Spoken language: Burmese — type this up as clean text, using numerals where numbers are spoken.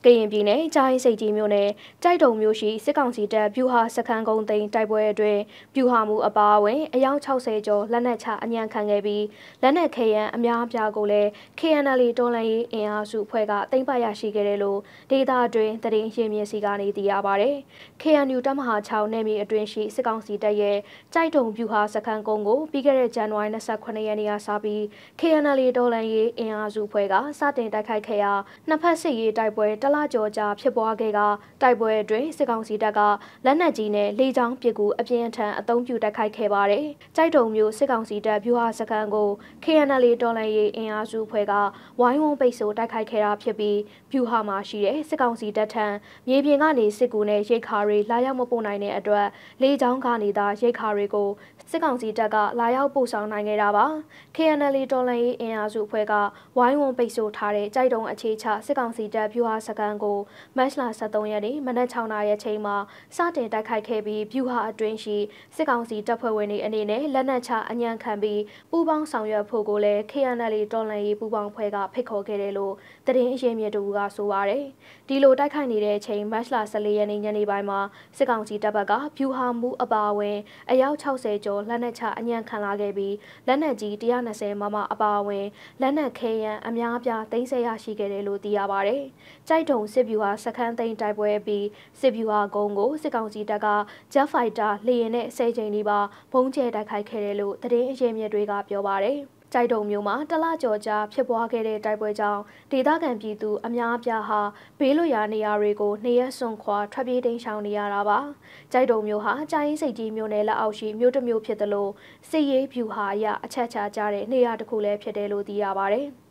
ကရင်ပြည်နယ်ကြာရင်စိတ်ကြီးမြို့နယ်ကြိုက်တုံမြို့ရှိစစ်ကောင်စီတပ်ဗျူဟာစခန်းကုန်းသိမ်းတိုက်ပွဲအတွင်းဗျူဟာမှုအပါအဝင်အယောက်60ကျော်လက်နက်ချအညံ့ခံခဲ့ပြီးလက်နက်ခဲယမ်းအများအပြားကိုလည်း KNL တော်လှန်ရေးအင်အားစုဖွဲ့ကသိမ်းပိုက်ရရှိခဲ့တယ်လို့ဒေသအတွင်းသတင်းရင်းမြစ်စီကနေသိရပါဗျ။ KNU တပ်မဟာ6နယ်မြေအတွင်းရှိစစ်ကောင်စီတပ်ရဲ့ကြိုက်တုံဗျူဟာစခန်းကုန်းကိုပြီးခဲ့တဲ့ဇန်နဝါရီ28ရက်နေ့ကစပြီး KNL တော်လှန်ရေးအင်အားစုဖွဲ့ကစတင်တိုက်ခိုက်ခဲ့ရာနှစ်ဖက်စစ်ရေးတိုက်ပွဲတလကျော်ကြာဖြစ်ပွားခဲ့ကတိုက်ပွဲအတွင်းစစ်ကောင်စီတပ်ကလက်နက်ကြီးနဲ့လေကြောင်းပစ်ကူအပြင်းအထန်အုံပြုတိုက်ခိုက်ခဲ့ပါတယ်။ကြိုက်တုံမျိုးစစ်ကောင်စီတပ်ဗျူဟာစခန်းကို KNL တော်လှန်ရေးအင်အားစုဖွဲ့ကဝိုင်းဝန်းပိတ်ဆို့တိုက်ခိုက်ခဲ့တာဖြစ်ပြီးဗျူဟာမှာရှိတဲ့စစ်ကောင်စီတပ်ထံမြေပြင်ကနေစစ်ကူနဲ့ရိတ်ခါတွေလာရောက်မပို့နိုင်တဲ့အတွက်လေကြောင်းကနေသာရိတ်ခါတွေကိုစစ်ကောင်စီတပ်ကလာရောက်ပို့ဆောင်နိုင်ခဲ့တာပါ။ KNL တော်လှန်ရေးအင်အားစုဖွဲ့ကဝိုင်းဝန်းပိတ်ဆို့ထားတဲ့ကြိုက်တုံအခြေချစစ်ကောင်စီတပ်ဗျူဟာစခန်းကိုမတ်လ23ရက်နေ့မနက်6နာရီအချိန်မှာစတင်တိုက်ခိုက်ခဲ့ပြီးဗျူဟာအတွင်းရှိစစ်ကောင်စီတပ်ဖွဲ့ဝင်တွေအနေနဲ့လက်နက်ချအညံ့ခံပြီးပူးပေါင်းဆောင်ရွက်ဖို့ကိုလည်း KNL တော်လှန်ရေးပူးပေါင်းဖွဲ့ကဖိတ်ခေါ်ခဲ့တယ်လို့သတင်းအရင်းမြစ်တို့ကဆိုပါတယ်။ဒီလိုတိုက်ခိုက်နေတဲ့အချိန်မတ်လ14ရက်နေ့ညနေပိုင်းမှာစစ်ကောင်စီတပ်ဘက်ကဗျူဟာမှုအပါအဝင်အယောက်60ကျော်လက်နက်ချအညံ့ခံလာခဲ့ပြီးလက်နက်ကြီး120မမအပါအဝင်လက်နက်ခဲယမ်းအများအပြားသိမ်းဆည်းရရှိခဲ့တယ်လို့သိရပါတယ်။ကြိုက်တုံစစ်ဗျူဟာစခန်းသိမ်းတိုက်ပွဲပြီးစစ်ဗျူဟာကုန်းကိုစစ်ကောင်စီတပ်ကဂျက်ဖိုက်တာလေယာဉ်နဲ့10ကြိမ်ဒီပါဘုံးကျဲတိုက်ခိုက်ခဲ့တယ်လို့သတင်းအရင်းမြစ်တွေကပြောပါတယ်။ကြိုက်တုံမျိုးမှာတလကျော်ကြာဖြစ်ပွားခဲ့တဲ့တိုက်ပွဲကြောင့်ဒေသခံပြည်သူအများအပြားဟာဘေးလွတ်ရာနေရာတွေကိုနေရက်စွန့်ခွာထွက်ပြေးတိမ်းရှောင်နေရတာပါ။ကြိုက်တုံမျိုးဟာကြာရင်စိတ်ကြီးမြို့နယ်လက်အောက်ရှိမြို့တစ်မြို့ဖြစ်တယ်လို့စစ်ရေးဗျူဟာအရအချက်ချကြတဲ့နေရာတစ်ခုလည်းဖြစ်တယ်လို့သိရပါတယ်။